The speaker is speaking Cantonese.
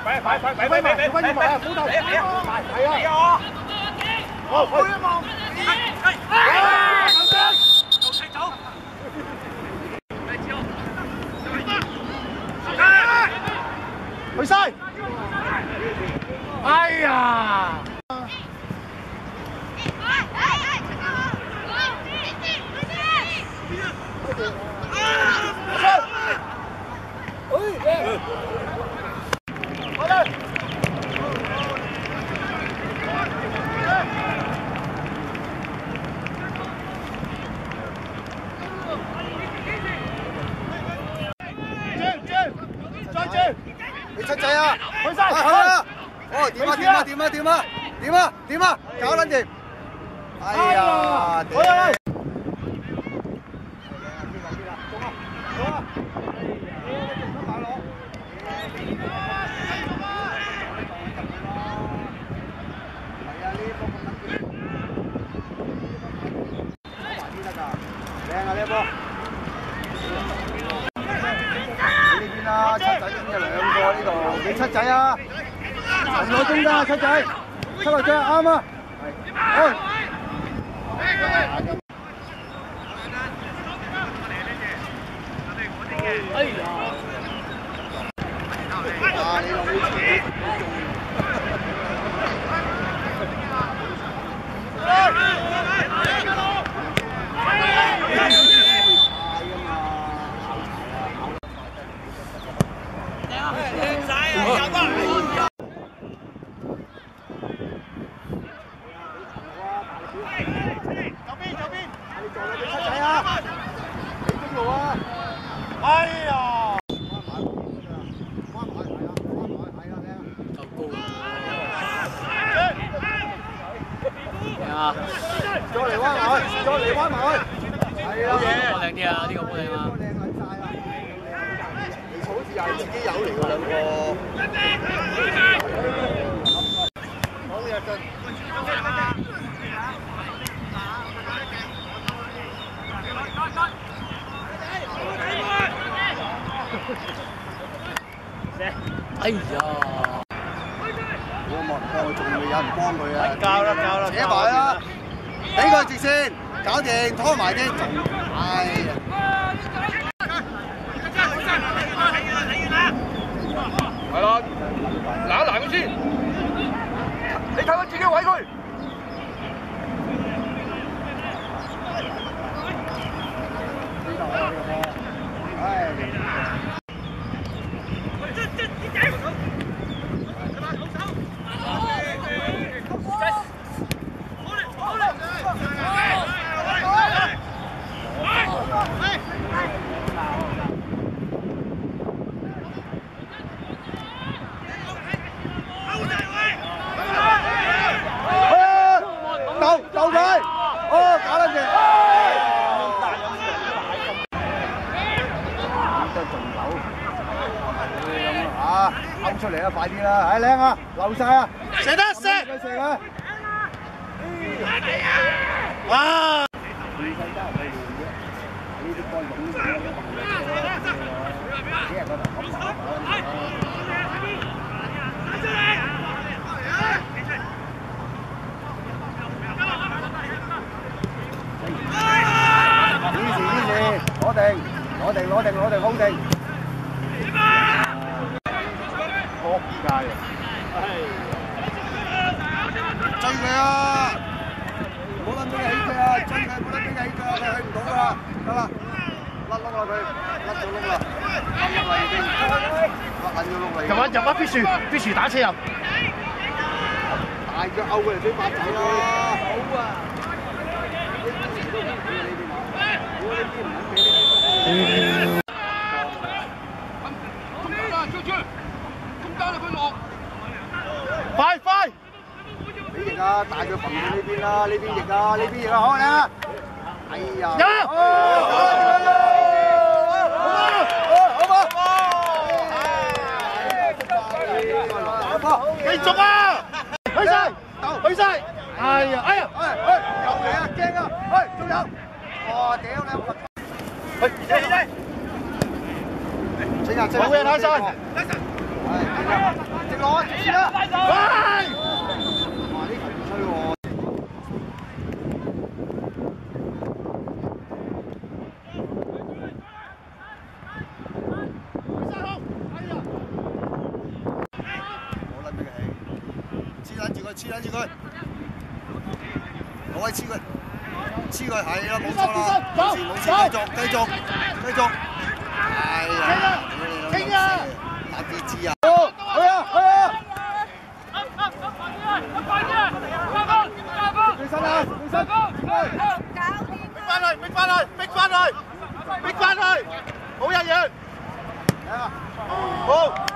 去晒！哎呀！ 你出仔啊！ 去晒！ 去啊！哦，掂啊！搞撚掂！哎呀！屌！ 靚啊呢一波！呢邊啊，七仔邊有兩個呢度，你七仔啊，攞中間啊，七仔，七落隻啱啊，係，哎呀！啊，你落去前。 哎呀！啊！再嚟彎埋去，再嚟彎埋去，係啊！ 波靚啲啊！呢個波靚啊！ 靚撚晒啊！你好似又係自己友嚟喎兩個。講嘢盡。 哎呀！ 我望幫佢，仲未有人幫佢啊！ 教啦！ 扯埋啦，俾佢直線，搞掂，拖埋啲，哎呀！ 係啦，攔一攔佢先，你睇下自己位佢。 鬥佢！哦，搞得掂！得仲有啊！勾出嚟啦，快啲啦！係靚啊，漏晒啊！ 射得射！ 佢射啊！ 哇！ 攞定，好定。撲街啊！追佢啊！唔好諗俾佢起腳啊！追佢，唔好諗俾佢起腳啊！佢去唔到㗎啦，得啦，甩窿啦佢，甩咗窿啦，已經，甩緊咗窿啦。 入啊！必須打車入。 大腳勾佢嚟俾八仔啦！好啊！ 快！ 你翼啊，大腳揈到呢邊啦，呢邊翼啊，好啦！哎呀！好！ 繼續啊！去晒！哎呀！ 又嚟啊！驚啊！仲有！哇！屌你！ 去！ 整下！ 冇嘢睇晒。 直攞，直接啦！ 喂！ 哇！呢球唔吹喎。 黐緊住佢，攞位黐佢，黐佢係啦，冇錯啦，冇事，繼續，係啊，傾啊，打啲支啊，去啊！起身啊！ 逼翻去，好人贏，好。